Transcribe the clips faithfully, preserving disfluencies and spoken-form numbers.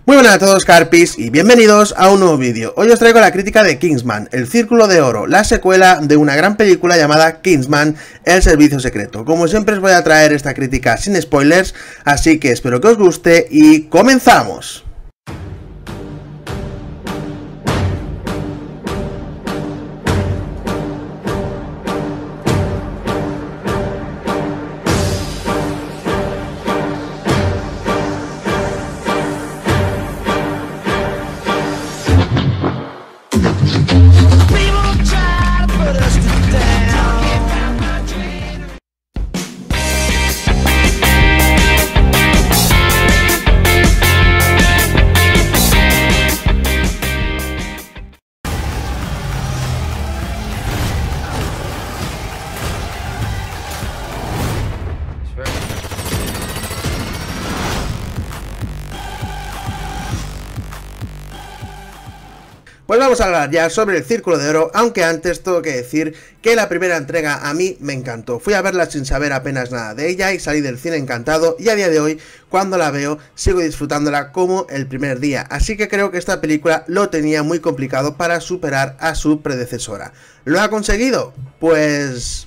Muy buenas a todos, Carpis, y bienvenidos a un nuevo vídeo. Hoy os traigo la crítica de Kingsman, El Círculo de Oro, la secuela de una gran película llamada Kingsman, El Servicio Secreto. Como siempre os voy a traer esta crítica sin spoilers, así que espero que os guste y ¡comenzamos! Pues vamos a hablar ya sobre El Círculo de Oro, aunque antes tengo que decir que la primera entrega a mí me encantó. Fui a verla sin saber apenas nada de ella y salí del cine encantado, y a día de hoy, cuando la veo, sigo disfrutándola como el primer día. Así que creo que esta película lo tenía muy complicado para superar a su predecesora. ¿Lo ha conseguido? Pues...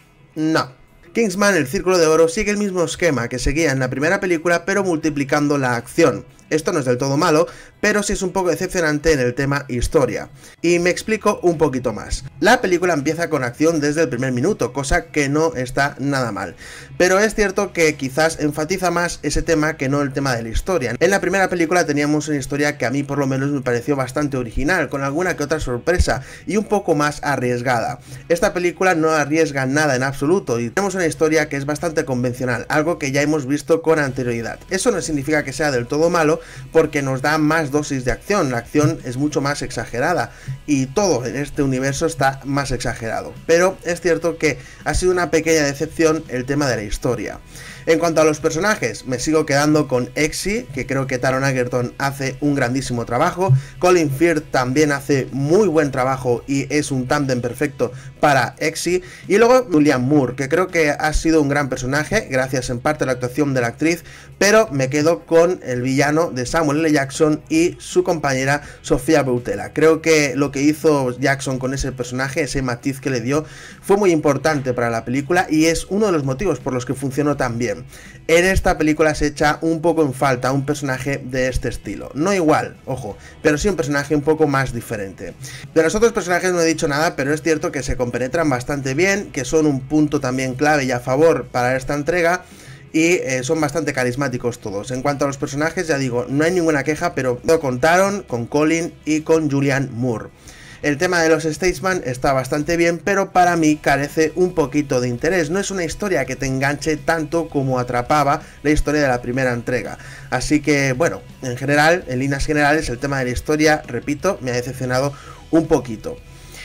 no. Kingsman, El Círculo de Oro, sigue el mismo esquema que seguía en la primera película, pero multiplicando la acción. Esto no es del todo malo, pero sí es un poco decepcionante en el tema historia. Y me explico un poquito más. La película empieza con acción desde el primer minuto, cosa que no está nada mal. Pero es cierto que quizás enfatiza más ese tema que no el tema de la historia. En la primera película teníamos una historia que a mí por lo menos me pareció bastante original, con alguna que otra sorpresa y un poco más arriesgada. Esta película no arriesga nada en absoluto y tenemos una historia que es bastante convencional, algo que ya hemos visto con anterioridad. Eso no significa que sea del todo malo, porque nos da más dosis de acción. La acción es mucho más exagerada y todo en este universo está más exagerado, pero es cierto que ha sido una pequeña decepción el tema de la historia. En cuanto a los personajes, me sigo quedando con Exy, que creo que Taron Egerton hace un grandísimo trabajo. Colin Firth también hace muy buen trabajo y es un tándem perfecto para Exy. Y luego Julianne Moore, que creo que ha sido un gran personaje, gracias en parte a la actuación de la actriz, pero me quedo con el villano de Samuel L. Jackson y su compañera Sofía Boutella. Creo que lo que hizo Jackson con ese personaje, ese matiz que le dio, fue muy importante para la película y es uno de los motivos por los que funcionó tan bien. En esta película se echa un poco en falta un personaje de este estilo. No igual, ojo, pero sí un personaje un poco más diferente. De los otros personajes no he dicho nada, pero es cierto que se compenetran bastante bien, que son un punto también clave y a favor para esta entrega. Y eh, son bastante carismáticos todos. En cuanto a los personajes, ya digo, no hay ninguna queja, pero lo contaron con Colin y con Julianne Moore. El tema de los Statesman está bastante bien, pero para mí carece un poquito de interés. No es una historia que te enganche tanto como atrapaba la historia de la primera entrega. Así que, bueno, en general, en líneas generales, el tema de la historia, repito, me ha decepcionado un poquito.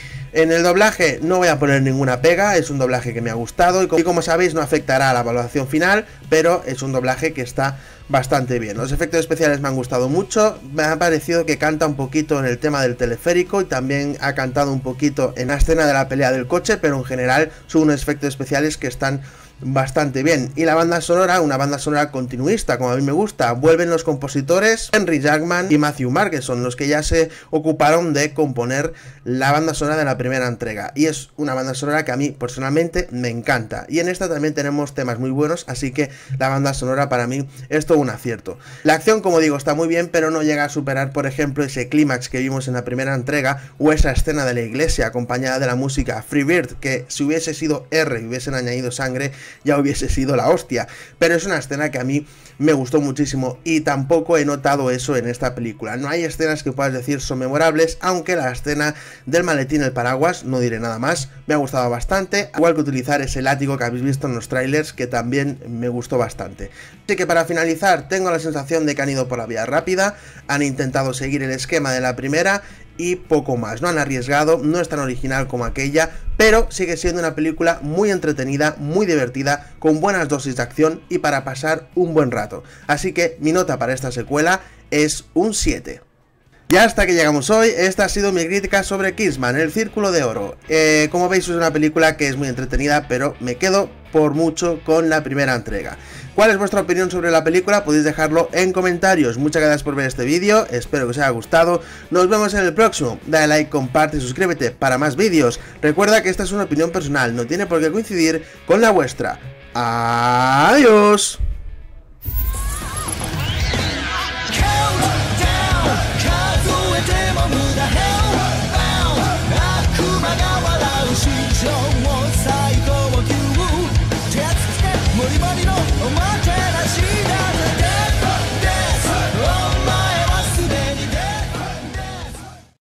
En el doblaje no voy a poner ninguna pega, es un doblaje que me ha gustado y como, y como sabéis no afectará a la evaluación final, pero es un doblaje que está bastante bien. Los efectos especiales me han gustado mucho, me ha parecido que canta un poquito en el tema del teleférico y también ha cantado un poquito en la escena de la pelea del coche, pero en general son unos efectos especiales que están bastante bien. Y la banda sonora, una banda sonora continuista, como a mí me gusta. Vuelven los compositores Henry Jackman y Matthew Margeson, los que ya se ocuparon de componer la banda sonora de la primera entrega, y es una banda sonora que a mí personalmente me encanta, y en esta también tenemos temas muy buenos, así que la banda sonora para mí es todo un acierto. La acción, como digo, está muy bien, pero no llega a superar, por ejemplo, ese clímax que vimos en la primera entrega, o esa escena de la iglesia acompañada de la música Free Bird, que si hubiese sido R y hubiesen añadido sangre, ya hubiese sido la hostia. Pero es una escena que a mí me gustó muchísimo y tampoco he notado eso en esta película. No hay escenas que puedas decir son memorables, aunque la escena del maletín, el paraguas, no diré nada más, me ha gustado bastante, igual que utilizar ese látigo que habéis visto en los trailers, que también me gustó bastante. Así que para finalizar, tengo la sensación de que han ido por la vía rápida, han intentado seguir el esquema de la primera y poco más. No han arriesgado, no es tan original como aquella, pero sigue siendo una película muy entretenida, muy divertida, con buenas dosis de acción y para pasar un buen rato. Así que mi nota para esta secuela es un siete. Y hasta que llegamos hoy, esta ha sido mi crítica sobre Kingsman, el Círculo de Oro. Eh, como veis, es una película que es muy entretenida, pero me quedo por mucho con la primera entrega. ¿Cuál es vuestra opinión sobre la película? Podéis dejarlo en comentarios. Muchas gracias por ver este vídeo, espero que os haya gustado. Nos vemos en el próximo. Dale like, comparte y suscríbete para más vídeos. Recuerda que esta es una opinión personal, no tiene por qué coincidir con la vuestra. Adiós.